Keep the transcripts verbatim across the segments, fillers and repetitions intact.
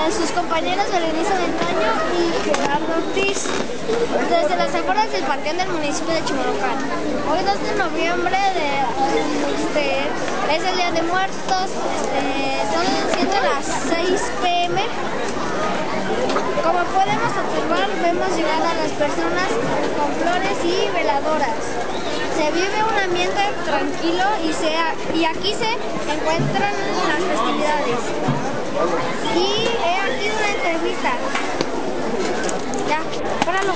a sus compañeros Berenice Ventaño y Gerardo Ortiz, desde las afueras del Panteón del municipio de Chimalhuacán. Hoy dos de noviembre de, este, es el Día de Muertos, este, son siendo las seis pe eme. Como podemos observar, vemos llegar a las personas con flores y veladoras. Se vive un ambiente tranquilo y, se, y aquí se encuentran las festividades. Y he aquí una entrevista. Ya, páralo.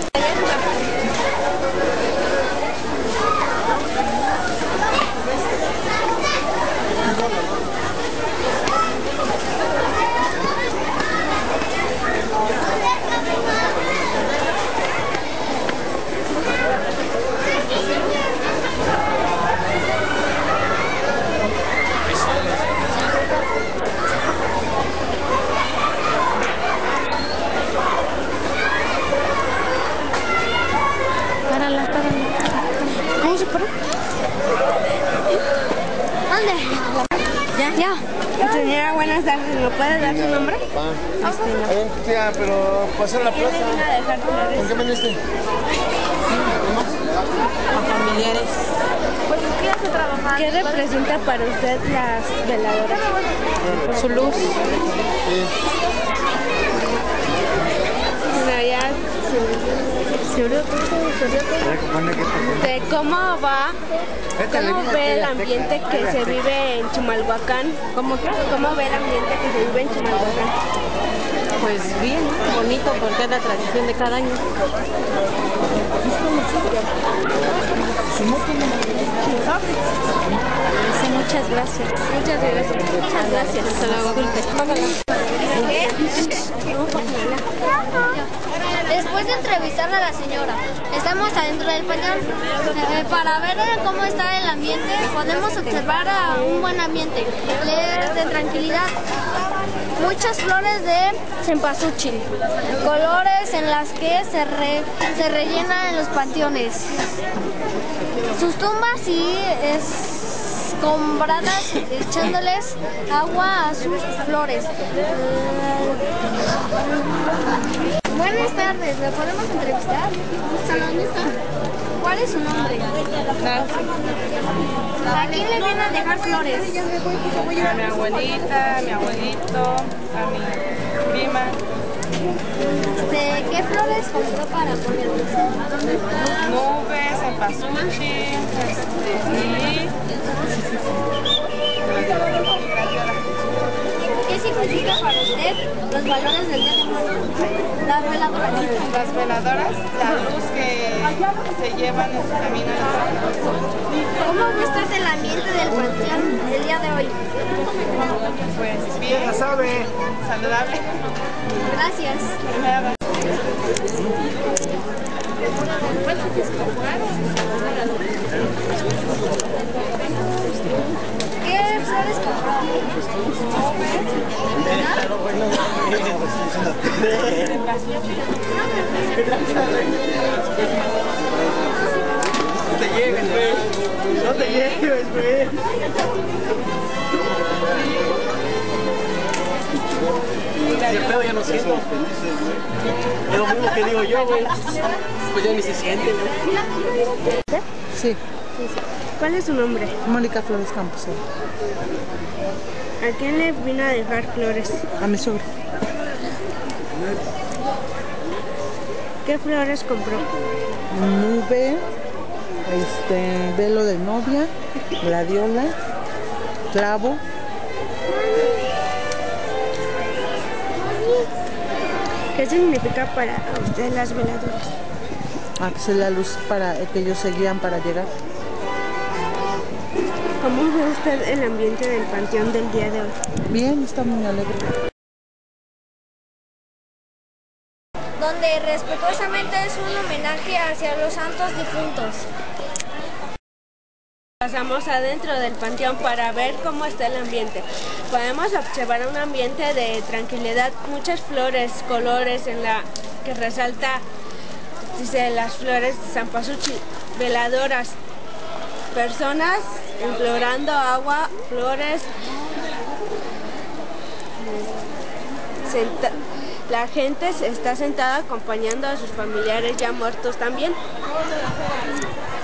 ¿Ya? Ya. Señora, buenas tardes. ¿Me puede dar su nombre? Este, tía, pero pasar a la plaza. ¿Con qué viniste? A familiares. ¿Qué hace trabajar? ¿Qué representa para usted las veladoras? Su luz. Sí. Bueno, ya. ¿De cómo va? ¿Cómo ve el ambiente que se vive en Chimalhuacán? ¿Cómo qué? ¿Cómo ve el ambiente que se vive en Chimalhuacán? Pues bien, bonito, porque es la tradición de cada año. Muchas gracias. Muchas gracias. Muchas gracias. Hasta luego. Después de entrevistar a la señora, estamos adentro del panteón. Eh, para ver cómo está el ambiente, podemos observar a un buen ambiente, de tranquilidad. Muchas flores de cempasúchil, colores en las que se, re, se rellena en los panteones. Sus tumbas sí escombradas, echándoles agua a sus flores. Buenas tardes, ¿me podemos entrevistar? ¿Dónde está? ¿Cuál es su nombre? ¿A quién le vienen a dejar flores? A mi abuelita, a mi abuelito, a mi prima. ¿De qué flores compró para poner? Nubes, cempasúchil, este, ¿Qué significa para usted los valores del Día de Muertos? Las veladoras. Las veladoras, la luz que se llevan en su camino. ¿Cómo ve usted el ambiente del panteón el día de hoy? Pues bien, la sabe. Saludable. Gracias. ¿Qué flores compró? No te llegues, güey. No te llegues, güey. Si el pedo ya no siento. Es lo mismo que digo yo, güey. Pues ya ni se siente, güey. Sí, ¿Cuál es su nombre? Mónica Flores Campos. Sí. ¿A quién le vino a dejar flores? A mi suegra. ¿Qué flores compró? Nube, este, velo de novia, gladiola, clavo. ¿Qué significa para usted las veladoras? Ah, que es la luz para que ellos seguían para llegar. ¿Cómo ve usted el ambiente del panteón del día de hoy? Bien, está muy alegre. Donde respetuosamente es un homenaje hacia los santos difuntos. Pasamos adentro del panteón para ver cómo está el ambiente. Podemos observar un ambiente de tranquilidad, muchas flores, colores en la que resalta, dice, las flores de cempasúchil, veladoras, personas implorando agua, flores, senta- la gente se está sentada acompañando a sus familiares ya muertos también.